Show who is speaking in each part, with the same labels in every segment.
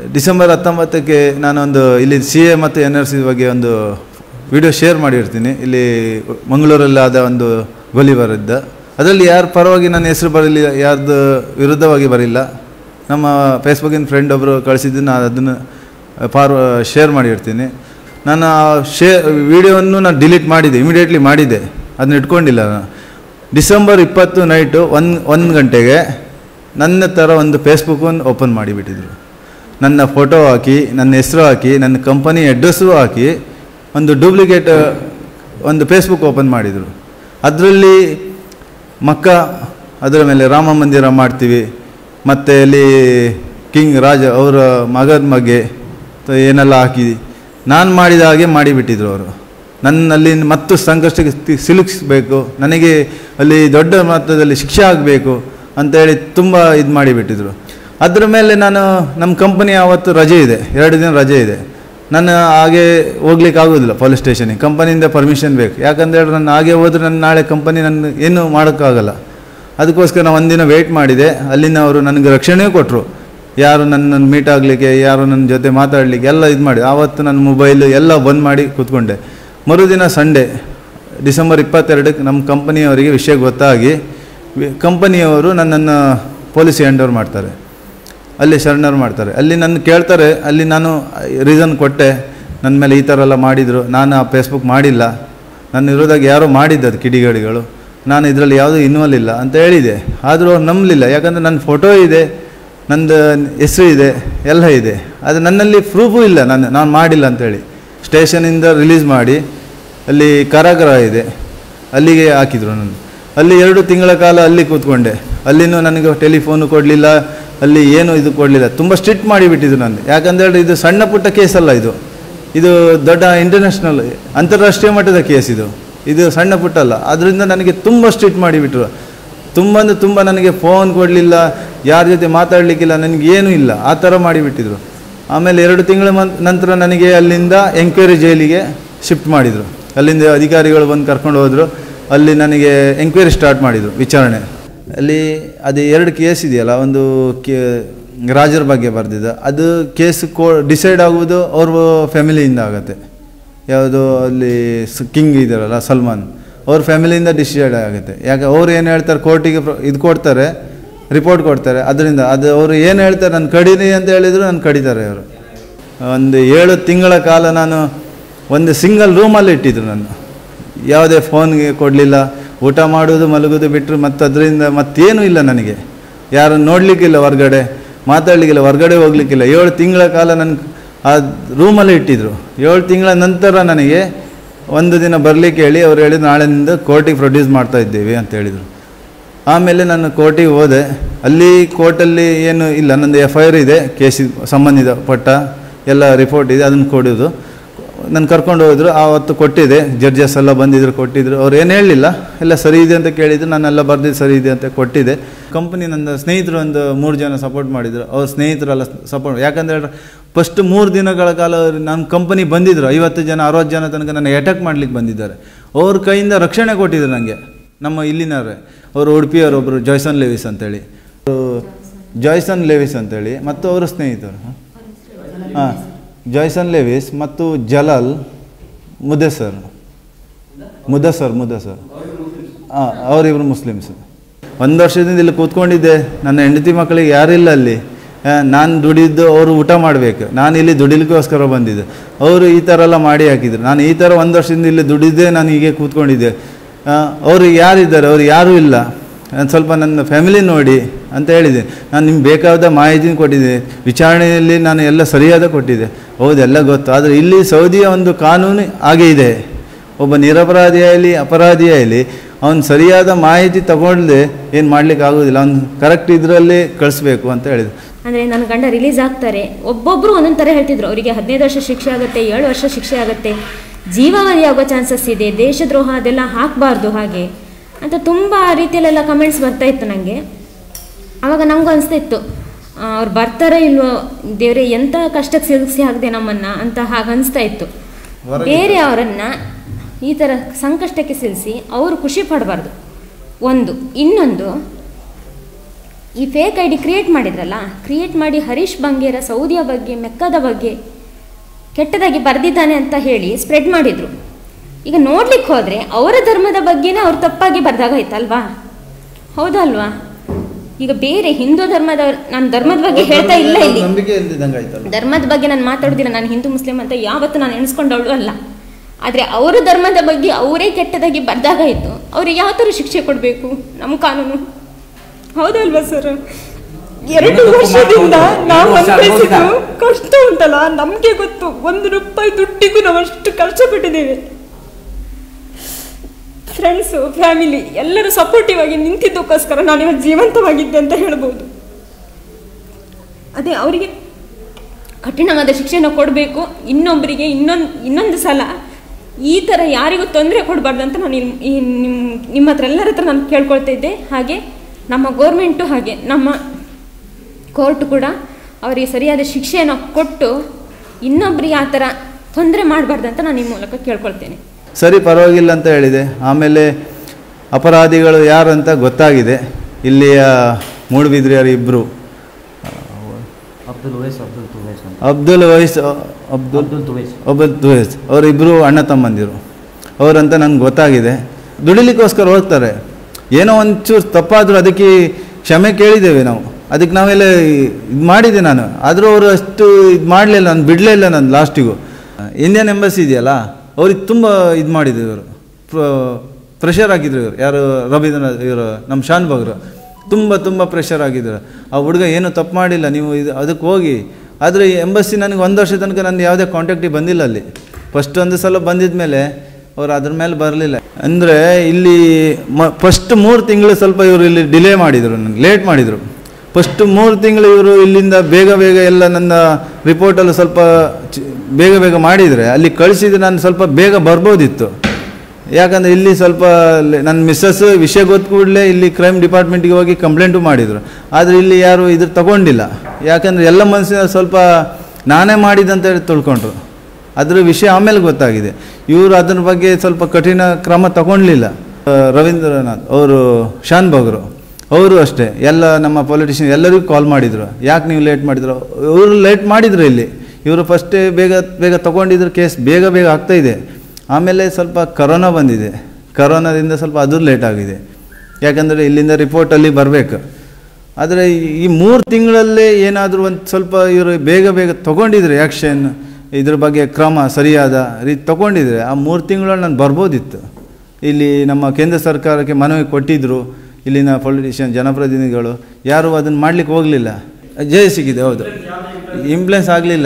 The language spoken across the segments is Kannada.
Speaker 1: ಡಿಸೆಂಬರ್ 19ಕ್ಕೆ ನಾನೊಂದು ಇಲ್ಲಿ CA ಮತ್ತು NRC ಬಗ್ಗೆ ಒಂದು ವಿಡಿಯೋ ಶೇರ್ ಮಾಡಿರ್ತೀನಿ. ಇಲ್ಲಿ ಮಂಗಳೂರಲ್ಲಾದ ಒಂದು ಗೋಲಿಬಾರಿದ್ದ, ಅದರಲ್ಲಿ ಯಾರ ಪರವಾಗಿ ನನ್ನ ಹೆಸರು ಬರಲಿಲ್ಲ, ಯಾರ್ದು ವಿರುದ್ಧವಾಗಿ ಬರಿಲ್ಲ. ನಮ್ಮ ಫೇಸ್ಬುಕ್ಕಿನ ಫ್ರೆಂಡ್ ಒಬ್ಬರು ಕಳಿಸಿದ್ದು, ನಾನು ಅದನ್ನು ಶೇರ್ ಮಾಡಿರ್ತೀನಿ. ನಾನು ಆ ವಿಡಿಯೋವನ್ನು ನಾನು ಡಿಲೀಟ್ ಮಾಡಿದ್ದೆ, ಇಮಿಡಿಯೇಟ್ಲಿ ಮಾಡಿದ್ದೆ, ಅದನ್ನ ಇಟ್ಕೊಂಡಿಲ್ಲ. ನಾನು ಡಿಸೆಂಬರ್ 20 ನೈಟು 1 ಗಂಟೆಗೆ ನನ್ನ ಥರ ಒಂದು ಫೇಸ್ಬುಕ್ಕನ್ನು ಓಪನ್ ಮಾಡಿಬಿಟ್ಟಿದ್ರು. ನನ್ನ ಫೋಟೋ ಹಾಕಿ, ನನ್ನ ಹೆಸರು ಹಾಕಿ, ನನ್ನ ಕಂಪನಿ ಅಡ್ರೆಸ್ಸು ಹಾಕಿ ಒಂದು ಡೂಪ್ಲಿಕೇಟ್ ಒಂದು ಫೇಸ್ಬುಕ್ ಓಪನ್ ಮಾಡಿದರು. ಅದರಲ್ಲಿ ಅದರ ಮೇಲೆ ರಾಮ ಮಂದಿರ ಮಾಡ್ತೀವಿ, ಮತ್ತು ಅಲ್ಲಿ ಕಿಂಗ್ ರಾಜ ಅವರ ಮಗನ ಬಗ್ಗೆ ಏನೆಲ್ಲ ಹಾಕಿ ನಾನು ಮಾಡಿದ ಹಾಗೆ ಮಾಡಿಬಿಟ್ಟಿದ್ರು ಅವರು. ನನ್ನಲ್ಲಿ ಮತ್ತು ಸಂಕಷ್ಟಕ್ಕೆ ಸಿಲುಕಿಸಬೇಕು, ನನಗೆ ಅಲ್ಲಿ ದೊಡ್ಡ ಮಟ್ಟದಲ್ಲಿ ಶಿಕ್ಷೆ ಆಗಬೇಕು ಅಂತೇಳಿ ತುಂಬ ಇದು ಮಾಡಿಬಿಟ್ಟಿದ್ರು. ಅದರ ಮೇಲೆ ನಾನು ನಮ್ಮ ಕಂಪನಿ ಆವತ್ತು ರಜೆ ಇದೆ, 2 ದಿನ ರಜೆ ಇದೆ. ನಾನು ಹಾಗೆ ಹೋಗ್ಲಿಕ್ಕೆ ಆಗೋದಿಲ್ಲ ಪೊಲೀಸ್ ಸ್ಟೇಷನಿಗೆ, ಕಂಪನಿಯಿಂದ ಪರ್ಮಿಷನ್ ಬೇಕು. ಯಾಕಂದೇಳಿ ನಾನು ಹಾಗೆ ಹೋದರೆ ನನ್ನ ನಾಳೆ ಕಂಪನಿ ನನ್ನ ಏನೂ ಮಾಡೋಕ್ಕಾಗಲ್ಲ. ಅದಕ್ಕೋಸ್ಕರ ನಾನು 1 ದಿನ ವೆಯ್ಟ್ ಮಾಡಿದೆ. ಅಲ್ಲಿನ ಅವರು ನನಗೆ ರಕ್ಷಣೆ ಕೊಟ್ಟರು, ಯಾರು ನನ್ನನ್ನು ಮೀಟ್ ಆಗಲಿಕ್ಕೆ, ಯಾರು ನನ್ನ ಜೊತೆ ಮಾತಾಡಲಿಕ್ಕೆ ಎಲ್ಲ ಇದು ಮಾಡಿ. ಆವತ್ತು ನನ್ನ ಮೊಬೈಲು ಎಲ್ಲ ಬಂದ್ ಮಾಡಿ ಕೂತ್ಕೊಂಡೆ. ಮರುದಿನ ಸಂಡೇ ಡಿಸೆಂಬರ್ 22ಕ್ಕೆ ನಮ್ಮ ಕಂಪನಿಯವರಿಗೆ ವಿಷಯ ಗೊತ್ತಾಗಿ ಕಂಪನಿಯವರು ನನ್ನನ್ನು ಪೊಲೀಸ್ ಹ್ಯಾಂಡ್ ಓವರ್ ಮಾಡ್ತಾರೆ, ಅಲ್ಲಿ ಶರಣರು ಮಾಡ್ತಾರೆ. ಅಲ್ಲಿ ನನ್ನ ಕೇಳ್ತಾರೆ, ಅಲ್ಲಿ ನಾನು ರೀಸನ್ ಕೊಟ್ಟೆ, ನನ್ನ ಮೇಲೆ ಈ ಥರ ಎಲ್ಲ ಮಾಡಿದರು, ನಾನು ಆ ಫೇಸ್ಬುಕ್ ಮಾಡಿಲ್ಲ, ನನ್ನ ವಿರೋಧಾಗಿ ಯಾರೋ ಮಾಡಿದ್ದು ಕಿಡಿಗೇಡಿಗಳು, ನಾನು ಇದರಲ್ಲಿ ಯಾವುದೂ ಇನ್ವಾಲ್ವ್ ಇಲ್ಲ ಅಂತ ಹೇಳಿದೆ. ಆದರೂ ಅವ್ರು ನಂಬಲಿಲ್ಲ. ಯಾಕಂದರೆ ನನ್ನ ಫೋಟೋ ಇದೆ, ನಂದು ಹೆಸರು ಇದೆ, ಎಲ್ಲ ಇದೆ. ಅದು ನನ್ನಲ್ಲಿ ಪ್ರೂಫೂ ಇಲ್ಲ, ನಾನು ಮಾಡಿಲ್ಲ ಅಂಥೇಳಿ. ಸ್ಟೇಷನಿಂದ ರಿಲೀಸ್ ಮಾಡಿ ಅಲ್ಲಿ ಕಾರಾಗೃಹ ಇದೆ, ಅಲ್ಲಿಗೆ ಹಾಕಿದರು. ನಾನು ಅಲ್ಲಿ 2 ತಿಂಗಳ ಕಾಲ ಅಲ್ಲಿ ಕೂತ್ಕೊಂಡೆ. ಅಲ್ಲಿನೂ ನನಗೆ ಟೆಲಿಫೋನು ಕೊಡಲಿಲ್ಲ, ಅಲ್ಲಿ ಏನೂ ಇದು ಕೊಡಲಿಲ್ಲ. ತುಂಬ ಸ್ಟ್ರಿಕ್ಟ್ ಮಾಡಿಬಿಟ್ಟಿದ್ರು ನಾನು. ಯಾಕಂದೇಳಿ ಇದು ಸಣ್ಣ ಪುಟ್ಟ ಕೇಸಲ್ಲ, ಇದು ದೊಡ್ಡ ಇಂಟರ್ನ್ಯಾಷನಲ್ ಅಂತಾರಾಷ್ಟ್ರೀಯ ಮಟ್ಟದ ಕೇಸ್. ಇದು ಸಣ್ಣ ಪುಟ್ಟ ಅಲ್ಲ. ಅದರಿಂದ ನನಗೆ ತುಂಬ ಸ್ಟ್ರಿಕ್ಟ್ ಮಾಡಿಬಿಟ್ರು. ತುಂಬ ನನಗೆ ಫೋನ್ ಕೊಡಲಿಲ್ಲ, ಯಾರ ಜೊತೆ ಮಾತಾಡಲಿಕ್ಕಿಲ್ಲ, ನನಗೇನೂ ಇಲ್ಲ, ಆ ಥರ ಮಾಡಿಬಿಟ್ಟಿದ್ರು. ಆಮೇಲೆ 2 ತಿಂಗಳ ನಂತರ ನನಗೆ ಅಲ್ಲಿಂದ ಎಂಕ್ವೈರಿ ಜೈಲಿಗೆ ಶಿಫ್ಟ್ ಮಾಡಿದರು. ಅಲ್ಲಿಂದ ಅಧಿಕಾರಿಗಳು ಬಂದು ಕರ್ಕೊಂಡು ಹೋದರು. ಅಲ್ಲಿ ನನಗೆ ಎಂಕ್ವೈರಿ ಸ್ಟಾರ್ಟ್ ಮಾಡಿದರು, ವಿಚಾರಣೆ. ಅಲ್ಲಿ ಅದು 2 ಕೇಸ್ ಇದೆಯಲ್ಲ, ಒಂದು ರಾಜರ ಬಗ್ಗೆ ಬರೆದಿದ್ದ, ಅದು ಕೇಸ್ ಡಿಸೈಡ್ ಆಗುವುದು ಅವ್ರ ಫ್ಯಾಮಿಲಿಯಿಂದ ಆಗುತ್ತೆ. ಯಾವುದು ಅಲ್ಲಿ ಕಿಂಗ್ ಇದ್ದಾರಲ್ಲ ಸಲ್ಮಾನ್, ಅವ್ರ ಫ್ಯಾಮಿಲಿಯಿಂದ ಡಿಸೈಡ್ ಆಗುತ್ತೆ. ಯಾಕೆ ಅವ್ರು ಏನು ಹೇಳ್ತಾರೆ, ಕೋರ್ಟಿಗೆ ಇದು ಕೊಡ್ತಾರೆ, ರಿಪೋರ್ಟ್ ಕೊಡ್ತಾರೆ. ಅದರಿಂದ ಅದು ಅವರು ಏನು ಹೇಳ್ತಾರೆ, ನಾನು ಕಡೀರಿ ಅಂತ ಹೇಳಿದ್ರು ನಾನು ಕಡಿತಾರೆ ಅವರು. ಒಂದು 7 ತಿಂಗಳ ಕಾಲ ನಾನು ಒಂದು ಸಿಂಗಲ್ ರೂಮಲ್ಲಿ ಇಟ್ಟಿದ್ರು. ನಾನು ಯಾವುದೇ ಫೋನ್ಗೆ ಕೊಡಲಿಲ್ಲ, ಊಟ ಮಾಡೋದು ಮಲಗೋದು ಬಿಟ್ಟರು ಮತ್ತು ಅದರಿಂದ ಮತ್ತೇನೂ ಇಲ್ಲ. ನನಗೆ ಯಾರನ್ನು ನೋಡಲಿಕ್ಕಿಲ್ಲ, ಹೊರಗಡೆ ಮಾತಾಡಲಿಕ್ಕಿಲ್ಲ, ಹೊರಗಡೆ ಹೋಗ್ಲಿಕ್ಕಿಲ್ಲ. 7 ತಿಂಗಳ ಕಾಲ ನನ್ನ ಆ ರೂಮಲ್ಲಿ ಇಟ್ಟಿದ್ರು. 7 ತಿಂಗಳ ನಂತರ ನನಗೆ ಒಂದು ದಿನ ಬರಲಿಕ್ಕೆ ಹೇಳಿ ಅವ್ರು ಹೇಳಿದ್ರು, ನಾಳೆನಿಂದ ಕೋರ್ಟಿಗೆ ಪ್ರೊಡ್ಯೂಸ್ ಮಾಡ್ತಾ ಇದ್ದೇವೆ ಅಂತ ಹೇಳಿದರು. ಆಮೇಲೆ ನಾನು ಕೋರ್ಟಿಗೆ ಹೋದೆ. ಅಲ್ಲಿ ಕೋರ್ಟಲ್ಲಿ ಏನು ಇಲ್ಲ, ನಂದು FIR ಇದೆ, ಕೇಸಿಗೆ ಸಂಬಂಧಿತ ಎಲ್ಲ ರಿಪೋರ್ಟ್ ಇದೆ, ಅದನ್ನು ಕೊಡೋದು. ನಾನು ಕರ್ಕೊಂಡು ಹೋದರು. ಆವತ್ತು ಕೊಟ್ಟಿದ್ದೆ, ಜಡ್ಜಸ್ ಎಲ್ಲ ಬಂದಿದ್ದರು, ಕೊಟ್ಟಿದ್ದರು. ಅವ್ರು ಏನು ಹೇಳಲಿಲ್ಲ, ಎಲ್ಲ ಸರಿ ಇದೆ ಅಂತ ಕೇಳಿದರು. ನಾನೆಲ್ಲ ಬರೆದಿದ್ದು ಸರಿ ಇದೆ ಅಂತ ಕೊಟ್ಟಿದ್ದೆ. ಕಂಪನಿ ನನ್ನ ಸ್ನೇಹಿತರು ಒಂದು 3 ಜನ ಸಪೋರ್ಟ್ ಮಾಡಿದರು. ಅವ್ರ ಸ್ನೇಹಿತರೆಲ್ಲ ಸಪೋರ್ಟ್, ಯಾಕಂದರೆ ಫಸ್ಟ್ 3 ದಿನಗಳ ಕಾಲ ನಮ್ಮ ಕಂಪನಿ ಬಂದಿದ್ದರು. 50 ಜನ 60 ಜನ ತನಕ ನನಗೆ ಅಟ್ಯಾಕ್ ಮಾಡಲಿಕ್ಕೆ ಬಂದಿದ್ದಾರೆ. ಅವ್ರ ಕೈಯಿಂದ ರಕ್ಷಣೆ ಕೊಟ್ಟಿದ್ರು ನನಗೆ. ನಮ್ಮ ಇಲ್ಲಿನವರೇ, ಅವರು ಉಡುಪಿಯವರು ಒಬ್ಬರು ಜಾಯ್ಸನ್ ಲೇವಿಸ್ ಅಂತೇಳಿ ಮತ್ತು ಅವರ ಸ್ನೇಹಿತರು ಜಾಯ್ಸನ್ ಲೇವಿಸ್ ಮತ್ತು ಜಲಾಲ್ ಮುದಸರ್ ಅವರಿಬ್ಬರು ಮುಸ್ಲಿಮ್ಸ್. 1 ವರ್ಷದಿಂದ ಇಲ್ಲಿ ಕೂತ್ಕೊಂಡಿದ್ದೆ. ನನ್ನ ಹೆಂಡತಿ ಮಕ್ಕಳಿಗೆ ಯಾರಿಲ್ಲ ಅಲ್ಲಿ. ನಾನು ದುಡಿದ್ದು ಅವರು ಊಟ ಮಾಡಬೇಕು, ನಾನು ಇಲ್ಲಿ ದುಡಿಲಿಕ್ಕೋಸ್ಕರ ಬಂದಿದ್ದೆ. ಅವರು ಈ ಥರ ಎಲ್ಲ ಮಾಡಿ ಹಾಕಿದ್ರು. ನಾನು ಈ ಥರ 1 ವರ್ಷದಿಂದ ಇಲ್ಲಿ ದುಡಿದ್ದೆ, ನಾನು ಹೀಗೆ ಕೂತ್ಕೊಂಡಿದ್ದೆ. ಅವ್ರಿಗೆ ಯಾರಿದ್ದಾರೆ, ಅವ್ರು ಯಾರೂ ಇಲ್ಲ, ನಾನು ಸ್ವಲ್ಪ ನನ್ನ ಫ್ಯಾಮಿಲಿ ನೋಡಿ ಅಂತ ಹೇಳಿದೆ. ನಾನು ನಿಮ್ಗೆ ಬೇಕಾದ ಮಾಹಿತಿನ ಕೊಟ್ಟಿದ್ದೆ, ವಿಚಾರಣೆಯಲ್ಲಿ ನಾನು ಎಲ್ಲ ಸರಿಯಾದ ಕೊಟ್ಟಿದ್ದೆ. ಹೌದೆಲ್ಲ ಗೊತ್ತು. ಆದರೆ ಇಲ್ಲಿ ಸೌದಿಯ ಒಂದು ಕಾನೂನು ಹಾಗೆ ಇದೆ, ಒಬ್ಬ ನಿರಪರಾಧಿಯಾಗಲಿ ಅಪರಾಧಿಯಾಗಲಿ ಅವನು ಸರಿಯಾದ ಮಾಹಿತಿ ತಗೊಳ್ಳದೆ ಏನು ಮಾಡಲಿಕ್ಕೆ ಆಗೋದಿಲ್ಲ, ಅವ್ನು ಕರೆಕ್ಟ್ ಇದರಲ್ಲಿ ಕಳಿಸ್ಬೇಕು ಅಂತ ಹೇಳಿದ್ರು.
Speaker 2: ಅಂದರೆ ನನ್ನ ಗಂಡ ರಿಲೀಸ್ ಆಗ್ತಾರೆ, ಒಬ್ಬೊಬ್ಬರು ಒಂದೊಂದು ಥರ ಹೇಳ್ತಿದ್ರು. ಅವರಿಗೆ 15 ವರ್ಷ ಶಿಕ್ಷೆ ಆಗುತ್ತೆ, 7 ವರ್ಷ ಶಿಕ್ಷೆ ಆಗುತ್ತೆ, ಜೀವಾವಧಿ ಆಗೋ ಚಾನ್ಸಸ್ ಇದೆ, ದೇಶದ್ರೋಹ ಅದೆಲ್ಲ ಹಾಕಬಾರ್ದು ಹಾಗೆ ಅಂತ ತುಂಬ ರೀತಿಯಲ್ಲೆಲ್ಲ ಕಮೆಂಟ್ಸ್ ಬರ್ತಾ ಇತ್ತು ನನಗೆ. ಆವಾಗ ನಮಗೂ ಅನಿಸ್ತಾ ಇತ್ತು, ಅವ್ರು ಬರ್ತಾರೋ ಇಲ್ವೋ, ದೇವರೇ ಎಂಥ ಕಷ್ಟಕ್ಕೆ ಸಿಲುಕಿಸಿ ಹಾಕಿದೆ ನಮ್ಮನ್ನು ಅಂತ ಹಾಗೆ ಅನಿಸ್ತಾ ಇತ್ತು. ಬೇರೆ ಅವರನ್ನು ಈ ಥರ ಸಂಕಷ್ಟಕ್ಕೆ ಸಿಲುಕಿಸಿ ಅವರು ಖುಷಿ ಪಡಬಾರ್ದು ಒಂದು. ಇನ್ನೊಂದು, ಈ ಫೇಕ್ ಐ ಡಿ ಕ್ರಿಯೇಟ್ ಮಾಡಿದ್ರಲ್ಲ, ಕ್ರಿಯೇಟ್ ಮಾಡಿ ಹರೀಶ್ ಬಂಗೇರ ಸೌದಿಯ ಬಗ್ಗೆ, ಮೆಕ್ಕದ ಬಗ್ಗೆ ಕೆಟ್ಟದಾಗಿ ಬರೆದಿದ್ದಾನೆ ಅಂತ ಹೇಳಿ ಸ್ಪ್ರೆಡ್ ಮಾಡಿದರು. ಈಗ ನೋಡ್ಲಿಕ್ಕೆ ಹೋದರೆ ಅವರ ಧರ್ಮದ ಬಗ್ಗೆನೇ ಅವ್ರು ತಪ್ಪಾಗಿ ಬರ್ದಾಗಾಯ್ತಲ್ವಾ, ಹೌದಲ್ವಾ? ಈಗ ಬೇರೆ ಹಿಂದೂ ಧರ್ಮದವ್ರು, ನಾನು ಧರ್ಮದ ಬಗ್ಗೆ ಹೇಳ್ತಾ ಇಲ್ಲ, ಇಲ್ಲಿ ಧರ್ಮದ ಬಗ್ಗೆ ನಾನು ಮಾತಾಡೋದಿಲ್ಲ, ನಾನು ಹಿಂದೂ ಮುಸ್ಲಿಂ ಅಂತ ಯಾವತ್ತೂ ನಾನು ಎಣಿಸ್ಕೊಂಡವಳು ಅಲ್ಲ. ಆದರೆ ಅವರ ಧರ್ಮದ ಬಗ್ಗೆ ಅವರೇ ಕೆಟ್ಟದಾಗಿ ಬರ್ದಾಗಾಯಿತು, ಅವ್ರಿಗೆ ಯಾವ ಥರ ಶಿಕ್ಷೆ ಕೊಡಬೇಕು ನಮ್ಮ ಕಾನೂನು, ಹೌದಲ್ವಾ ಸರ್? 2 ವರ್ಷದಿಂದ ನಾವು ಅನುಭವಿಸಿದ್ದು ಕಷ್ಟ ಉಂಟಲ್ಲ, ನಮಗೆ ಗೊತ್ತು. 1 ರೂಪಾಯಿ ದುಡ್ಡಿಗೂ ನಾವು ಅಷ್ಟು ಕಷ್ಟಪಟ್ಟಿದ್ದೇವೆ. ಫ್ರೆಂಡ್ಸು, ಫ್ಯಾಮಿಲಿ ಎಲ್ಲರೂ ಸಪೋರ್ಟಿವ್ ಆಗಿ ನಿಂತಿದ್ದಕ್ಕೋಸ್ಕರ ನಾನು ಇವತ್ತು ಜೀವಂತವಾಗಿದ್ದೆ ಅಂತ ಹೇಳ್ಬೋದು. ಅದೇ ಅವರಿಗೆ ಕಠಿಣವಾದ ಶಿಕ್ಷೆನ ಕೊಡಬೇಕು. ಇನ್ನೊಬ್ಬರಿಗೆ ಇನ್ನೊಂದು ಸಲ ಈ ಥರ ಯಾರಿಗೂ ತೊಂದರೆ ಕೊಡಬಾರ್ದು ಅಂತ ನಾನು ನಿಮ್ಮ ಹತ್ರ ಎಲ್ಲರ ಹತ್ರ ನಾನು ಕೇಳ್ಕೊಳ್ತಾ ಇದ್ದೆ. ಹಾಗೆ ನಮ್ಮ ಗೌರ್ಮೆಂಟು ಹಾಗೆ ನಮ್ಮ ಕೋರ್ಟ್ ಕೂಡ ಅವರಿಗೆ ಸರಿಯಾದ ಶಿಕ್ಷೆಯನ್ನು ಕೊಟ್ಟು ಇನ್ನೊಬ್ಬರಿಗೆ ಆ ಥರ ತೊಂದರೆ ಮಾಡಬಾರ್ದು ಅಂತ ನಾನು ಈ ಮೂಲಕ ಕೇಳ್ಕೊಳ್ತೇನೆ.
Speaker 1: ಸರಿ, ಪರವಾಗಿಲ್ಲ ಅಂತ ಹೇಳಿದೆ. ಆಮೇಲೆ ಅಪರಾಧಿಗಳು ಯಾರು ಅಂತ ಗೊತ್ತಾಗಿದೆ. ಇಲ್ಲಿಯ ಮೂಡುಬಿದ್ರೆಯರು ಇಬ್ಬರು, ಅಬ್ದುಲ್ ತುವೇಸ್ ಅವರಿಬ್ಬರು ಅಣ್ಣ ತಮ್ಮಂದಿರು ಅವರಂತ ನನಗೆ ಗೊತ್ತಾಗಿದೆ. ದುಡಿಲಿಕ್ಕೋಸ್ಕರ ಹೋಗ್ತಾರೆ. ಏನೋ ಒಂಚೂರು ತಪ್ಪಾದರೂ ಅದಕ್ಕೆ ಕ್ಷಮೆ ಕೇಳಿದ್ದೇವೆ ನಾವು, ಅದಕ್ಕೆ ನಾವೆಲ್ಲ ಇದು ಮಾಡಿದ್ದೆ ನಾನು. ಆದರೂ ಅವರು ಅಷ್ಟು ಇದು ಮಾಡಲಿಲ್ಲ, ನಾನು ಬಿಡಲೇ ಇಲ್ಲ. ನಾನು ಲಾಸ್ಟಿಗೂ ಇಂಡಿಯನ್ ಎಂಬಸಿ ಇದೆಯಲ್ಲ, ಅವ್ರಿಗೆ ತುಂಬ ಇದು ಮಾಡಿದ್ರು, ಇವರು ಪ್ರೆಷರ್ ಹಾಕಿದ್ರು. ಇವರು ಯಾರು ರವೀಂದ್ರನಾಥ್, ಇವರು ನಮ್ಮ ಶಾನ್ ಭಾಗ್ರು ತುಂಬ ಪ್ರೆಷರ್ ಆಗಿದ್ರು. ಆ ಹುಡುಗ ಏನೂ ತಪ್ಪು ಮಾಡಿಲ್ಲ, ನೀವು ಇದು ಅದಕ್ಕೆ ಹೋಗಿ. ಆದರೆ ಎಂಬಸಿ ನನಗೆ 1 ವರ್ಷ ತನಕ ನನ್ನ ಯಾವುದೇ ಕಾಂಟ್ಯಾಕ್ಟಿಗೆ ಬಂದಿಲ್ಲ. ಅಲ್ಲಿ ಫಸ್ಟ್ ಒಂದು ಸಲ ಬಂದಿದ್ದ ಮೇಲೆ ಅವ್ರು ಅದ್ರ ಮೇಲೆ ಬರಲಿಲ್ಲ. ಅಂದರೆ ಇಲ್ಲಿ ಫಸ್ಟ್ 3 ತಿಂಗಳು ಸ್ವಲ್ಪ ಇವರು ಇಲ್ಲಿ ಡಿಲೇ ಮಾಡಿದರು, ನನಗೆ ಲೇಟ್ ಮಾಡಿದರು. ಫಸ್ಟ್ 3 ತಿಂಗಳು ಇವರು ಇಲ್ಲಿಂದ ಬೇಗ ಎಲ್ಲ ನನ್ನ ರಿಪೋರ್ಟಲ್ಲಿ ಸ್ವಲ್ಪ ಬೇಗ ಮಾಡಿದರೆ ಅಲ್ಲಿ ಕಳಿಸಿದ್ರೆ ನಾನು ಸ್ವಲ್ಪ ಬೇಗ ಬರ್ಬೋದಿತ್ತು. ಯಾಕಂದರೆ ಇಲ್ಲಿ ಸ್ವಲ್ಪ ನನ್ನ ಮಿಸ್ಸಸ್ ವಿಷಯ ಗೊತ್ತು ಕೂಡಲೇ ಇಲ್ಲಿ ಕ್ರೈಮ್ ಡಿಪಾರ್ಟ್ಮೆಂಟಿಗೆ ಹೋಗಿ ಕಂಪ್ಲೇಂಟು ಮಾಡಿದರು. ಆದರೆ ಇಲ್ಲಿ ಯಾರು ಇದ್ರ ತಗೊಂಡಿಲ್ಲ. ಯಾಕಂದರೆ ಎಲ್ಲ ಮನಸ್ಸಿನ ಸ್ವಲ್ಪ ನಾನೇ ಮಾಡಿದಂತ ಹೇಳಿ ತಿಳ್ಕೊಂಡ್ರು. ಅದರ ವಿಷಯ ಆಮೇಲೆ ಗೊತ್ತಾಗಿದೆ. ಇವರು ಅದರ ಬಗ್ಗೆ ಸ್ವಲ್ಪ ಕಠಿಣ ಕ್ರಮ ತಗೊಳ್ಲಿಲ್ಲ. ರವೀಂದ್ರನಾಥ್ ಅವರು, ಶಾನ್ ಭಾಗ್ರು ಅವರು ಅಷ್ಟೇ, ಎಲ್ಲ ನಮ್ಮ ಪೊಲಿಟಿಷಿಯನ್ ಎಲ್ಲರಿಗೂ ಕಾಲ್ ಮಾಡಿದರು, ಯಾಕೆ ನೀವು ಲೇಟ್ ಮಾಡಿದ್ರು? ಇವರು ಲೇಟ್ ಮಾಡಿದರು. ಇಲ್ಲಿ ಇವರು ಫಸ್ಟೇ ಬೇಗ ತಗೊಂಡಿದ್ರು, ಕೇಸ್ ಬೇಗ ಆಗ್ತಾಯಿದೆ. ಆಮೇಲೆ ಸ್ವಲ್ಪ ಕರೋನಾ ಬಂದಿದೆ, ಕರೋನಾದಿಂದ ಸ್ವಲ್ಪ ಅದು ಲೇಟ್ ಆಗಿದೆ. ಯಾಕಂದರೆ ಇಲ್ಲಿಂದ ರಿಪೋರ್ಟಲ್ಲಿ ಬರಬೇಕು. ಆದರೆ ಈ 3 ತಿಂಗಳಲ್ಲೇ ಏನಾದರೂ ಒಂದು ಸ್ವಲ್ಪ ಇವರು ಬೇಗ ತೊಗೊಂಡಿದ್ರೆ ಆ್ಯಕ್ಷನ್, ಇದ್ರ ಬಗ್ಗೆ ಕ್ರಮ ಸರಿಯಾದ ರೀತಿ ತೊಗೊಂಡಿದ್ರೆ ಆ 3 ತಿಂಗಳಲ್ಲಿ ನಾನು ಬರ್ಬೋದಿತ್ತು. ಇಲ್ಲಿ ನಮ್ಮ ಕೇಂದ್ರ ಸರ್ಕಾರಕ್ಕೆ ಮನವಿ ಕೊಟ್ಟಿದ್ದರು. ಇಲ್ಲಿನ ಪೊಲಿಟಿಷಿಯನ್, ಜನಪ್ರತಿನಿಧಿಗಳು ಯಾರೂ ಅದನ್ನು ಮಾಡಲಿಕ್ಕೆ ಹೋಗಲಿಲ್ಲ. ಜಯ ಸಿಕ್ಕಿದೆ, ಹೌದು, ಇಂಪ್ಲೆನ್ಸ್ ಆಗಲಿಲ್ಲ.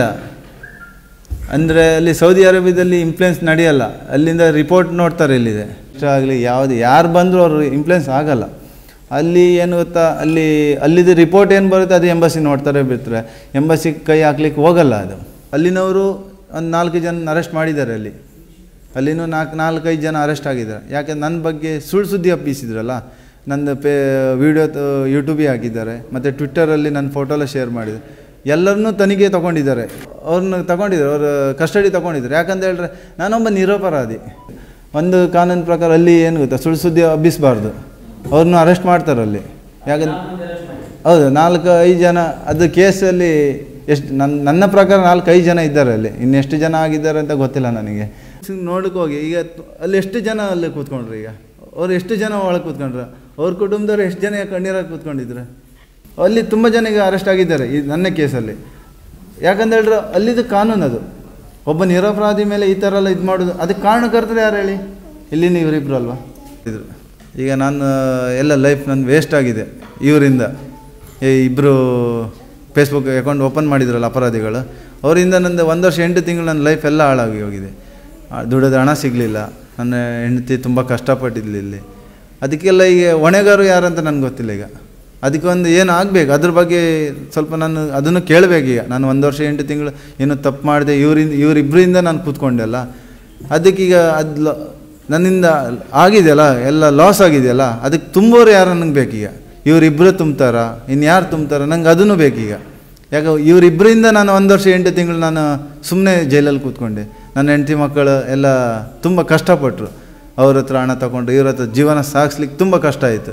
Speaker 1: ಅಂದರೆ ಅಲ್ಲಿ ಸೌದಿ ಅರೇಬಿಯಾದಲ್ಲಿ ಇಂಪ್ಲೆನ್ಸ್ ನಡೆಯಲ್ಲ, ಅಲ್ಲಿಂದ ರಿಪೋರ್ಟ್ ನೋಡ್ತಾರೆ. ಇಲ್ಲಿದೆ ಇಷ್ಟ ಆಗಲಿ ಯಾರು ಬಂದರೂ ಅವರು ಇಂಪ್ಲೆನ್ಸ್ ಆಗಲ್ಲ. ಅಲ್ಲಿ ಏನು ಗೊತ್ತಾ, ಅಲ್ಲಿದ್ದು ರಿಪೋರ್ಟ್ ಏನು ಬರುತ್ತೆ ಅದು ಎಂಬಸಿ ನೋಡ್ತಾರೆ, ಬಿಡ್ತಾರೆ. ಎಂಬಸಿ ಕೈ ಹಾಕ್ಲಿಕ್ಕೆ ಹೋಗಲ್ಲ ಅದು. ಅಲ್ಲಿನವರು ಒಂದು 4 ಜನ ಅರೆಸ್ಟ್ ಮಾಡಿದ್ದಾರೆ. ಅಲ್ಲಿನೂ 4-5 ಜನ ಅರೆಸ್ಟ್ ಆಗಿದ್ದಾರೆ. ಯಾಕೆ ನನ್ನ ಬಗ್ಗೆ ಸುಳ್ಳು ಸುದ್ದಿ ಹಬ್ಬಿಸಿದ್ರಲ್ಲ, ನನ್ನ ವಿಡಿಯೋ ಯೂಟ್ಯೂಬಿಗೆ ಹಾಕಿದ್ದಾರೆ, ಮತ್ತು ಟ್ವಿಟ್ಟರಲ್ಲಿ ನನ್ನ ಫೋಟೋ ಎಲ್ಲ ಶೇರ್ ಮಾಡಿದ್ದಾರೆ. ಎಲ್ಲರನ್ನೂ ತನಿಖೆ ತೊಗೊಂಡಿದ್ದಾರೆ, ಅವ್ರನ್ನ ತಗೊಂಡಿದ್ದಾರೆ, ಅವ್ರ ಕಸ್ಟಡಿ ತೊಗೊಂಡಿದ್ದಾರೆ. ಯಾಕಂತ ಹೇಳಿದ್ರೆ ನಾನೊಬ್ಬ ನಿರಪರಾಧಿ. ಒಂದು ಕಾನೂನು ಪ್ರಕಾರ ಅಲ್ಲಿ ಏನು ಗೊತ್ತಾ, ಸುಳ್ಳು ಸುದ್ದಿ ಹಬ್ಬಿಸಬಾರ್ದು, ಅವ್ರನ್ನ ಅರೆಸ್ಟ್ ಮಾಡ್ತಾರೆ ಅಲ್ಲಿ. ಯಾಕಂದ್ರೆ ಹೌದು, 4-5 ಜನ ಅದು ಕೇಸಲ್ಲಿ ಎಷ್ಟು ನನ್ನ ಪ್ರಕಾರ 4-5 ಜನ ಇದ್ದಾರೆ ಅಲ್ಲಿ. ಇನ್ನೆಷ್ಟು ಜನ ಆಗಿದ್ದಾರೆ ಅಂತ ಗೊತ್ತಿಲ್ಲ ನನಗೆ. ನೋಡಕ್ಕೆ ಹೋಗಿ ಈಗ ಅಲ್ಲಿ ಎಷ್ಟು ಜನ ಅಲ್ಲಿ ಕೂತ್ಕೊಂಡ್ರು, ಈಗ ಅವ್ರು ಎಷ್ಟು ಜನ ಒಳಗೆ ಕೂತ್ಕೊಂಡ್ರು, ಅವ್ರ ಕುಟುಂಬದವ್ರು ಎಷ್ಟು ಜನ ಕಣ್ಣೀರಾಗಿ ಕೂತ್ಕೊಂಡಿದ್ರು. ಅಲ್ಲಿ ತುಂಬ ಜನ ಈಗ ಅರೆಸ್ಟ್ ಆಗಿದ್ದಾರೆ ಈ ನನ್ನ ಕೇಸಲ್ಲಿ. ಯಾಕಂತ ಹೇಳಿದ್ರೆ ಅಲ್ಲಿದ್ದು ಕಾನೂನು ಅದು. ಒಬ್ಬ ನಿರಪರಾಧಿ ಮೇಲೆ ಈ ಥರ ಎಲ್ಲ ಇದು ಮಾಡೋದು, ಅದಕ್ಕೆ ಕಾರಣಕರ್ತರು ಯಾರು ಹೇಳಿ? ಇಲ್ಲಿನ ಇವರಿಬ್ರು ಅಲ್ವಾ ಇದ್ರು. ಈಗ ನಾನು ಎಲ್ಲ ಲೈಫ್ ನನ್ನ ವೇಸ್ಟ್ ಆಗಿದೆ ಇವರಿಂದ. ಇಬ್ಬರು ಫೇಸ್ಬುಕ್ ಅಕೌಂಟ್ ಓಪನ್ ಮಾಡಿದ್ರಲ್ಲ ಅಪರಾಧಿಗಳು, ಅವರಿಂದ ನಂದು 1 ವರ್ಷ 8 ತಿಂಗಳು ನನ್ನ ಲೈಫ್ ಎಲ್ಲ ಹಾಳಾಗಿ ಹೋಗಿದೆ. ದುಡಿದ ಹಣ ಸಿಗಲಿಲ್ಲ, ನನ್ನ ಹೆಂಡತಿ ತುಂಬ ಕಷ್ಟಪಟ್ಟಿದ್ಲಿ ಇಲ್ಲಿ. ಅದಕ್ಕೆಲ್ಲ ಈಗ ಹೊಣೆಗಾರರು ಯಾರಂತ ನನಗೆ ಗೊತ್ತಿಲ್ಲ. ಈಗ ಅದಕ್ಕೆ ಒಂದು ಏನು ಆಗಬೇಕು, ಅದ್ರ ಬಗ್ಗೆ ಸ್ವಲ್ಪ ನಾನು ಅದನ್ನು ಕೇಳಬೇಕೀಗ. ನಾನು 1 ವರ್ಷ 8 ತಿಂಗಳು ಏನೋ ತಪ್ಪು ಮಾಡಿದೆ, ಇವರಿಬ್ಬರಿಂದ ನಾನು ಕೂತ್ಕೊಂಡೆಲ್ಲ. ಅದಕ್ಕೀಗ ಅದು ನನ್ನಿಂದ ಆಗಿದೆಯಲ್ಲ, ಎಲ್ಲ ಲಾಸ್ ಆಗಿದೆಯಲ್ಲ, ಅದಕ್ಕೆ ತುಂಬೋರು ಯಾರು ನನಗೆ ಬೇಕೀಗ? ಇವರಿಬ್ಬರು ತುಂಬ್ತಾರ, ಇನ್ಯಾರು ತುಂಬ್ತಾರ? ನಂಗೆ ಅದನ್ನು ಬೇಕೀಗ. ಯಾಕೆ ಇವರಿಬ್ಬರಿಂದ ನಾನು 1 ವರ್ಷ 8 ತಿಂಗಳು ನಾನು ಸುಮ್ಮನೆ ಜೈಲಲ್ಲಿ ಕೂತ್ಕೊಂಡೆ. ನನ್ನ ಹೆಂಡತಿ ಮಕ್ಕಳು ಎಲ್ಲ ತುಂಬ ಕಷ್ಟಪಟ್ಟರು. ಅವ್ರ ಹತ್ರ ಹಣ ತಗೊಂಡು ಇವ್ರ ಹತ್ರ ಜೀವನ ಸಾಗಿಸ್ಲಿಕ್ಕೆ ತುಂಬ ಕಷ್ಟ ಆಯಿತು.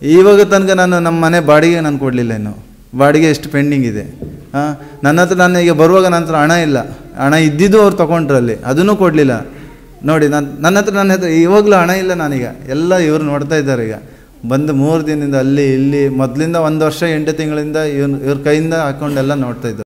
Speaker 1: ಇವಾಗ ತನಕ ನಾನು ನಮ್ಮ ಮನೆ ಬಾಡಿಗೆ ನಾನು ಕೊಡಲಿಲ್ಲ, ಇನ್ನು ಬಾಡಿಗೆ ಎಷ್ಟು ಪೆಂಡಿಂಗ್ ಇದೆ. ನನ್ನ ಹತ್ರ ನಾನು ಈಗ ಬರುವಾಗ ನನ್ನ ಹತ್ರ ಹಣ ಇಲ್ಲ, ಹಣ ಇದ್ದಿದ್ದು ಅವ್ರು ತೊಗೊಂಡ್ರಲ್ಲಿ ಅದನ್ನೂ ಕೊಡಲಿಲ್ಲ. ನೋಡಿ ನನ್ನ ಹತ್ರ ಇವಾಗಲೂ ಹಣ ಇಲ್ಲ ನಾನೀಗ. ಎಲ್ಲ ಇವ್ರು ನೋಡ್ತಾ ಇದ್ದಾರೆ ಈಗ ಬಂದು 3 ದಿನದಿಂದ ಅಲ್ಲಿ ಇಲ್ಲಿ ಮೊದಲಿಂದ 1 ವರ್ಷ 8 ತಿಂಗಳಿಂದ ಇವ್ರ ಕೈಯಿಂದ ಹಾಕ್ಕೊಂಡೆಲ್ಲ ನೋಡ್ತಾ ಇದ್ದಾರೆ.